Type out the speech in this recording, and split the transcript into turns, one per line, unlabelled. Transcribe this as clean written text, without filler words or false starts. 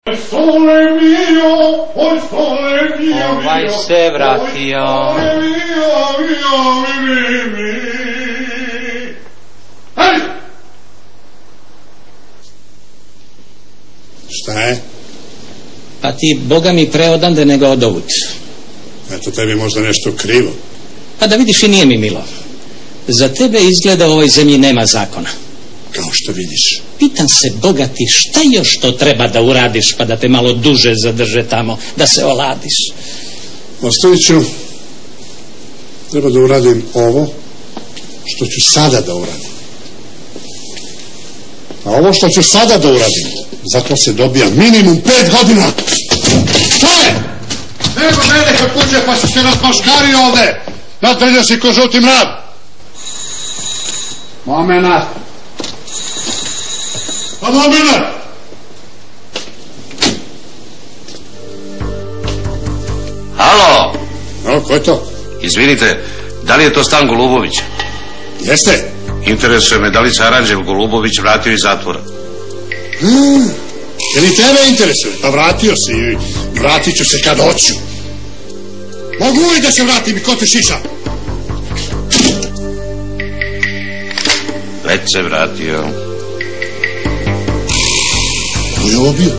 Ovaj se vratio.
Šta je?
Pa ti, Boga mi, pre odande nego od ovud.
Eto, tebi možda nešto krivo.
Pa da vidiš, i nije mi milo. Za tebe izgleda u ovoj zemlji nema zakona.
Kao što vidiš.
Pitam se, Boga ti, šta još to treba da uradiš pa da te malo duže zadrže tamo, da se oladiš?
Ostojiću, treba da uradim ovo što ću sada da uradim. A ovo što ću sada da uradim, zato se dobija minimum 5 godina. Šta je? Nego mene kod kuće pa si se razmaškario ovde. Nadređa si ko žuti mrav. Momenat. Pa momenat.
Halo?
No, ko je to?
Izvinite, da li je to Stan Golubović?
Jeste?
Interesuje me da li se Aranđel Golubović vratio iz zatvora.
Jer i tebe interesuje? Pa vratio se i vratit ću se kad hoću. Mogu i da se vratim i ko te šiša?
Već se vratio.
Ko je ovo bio?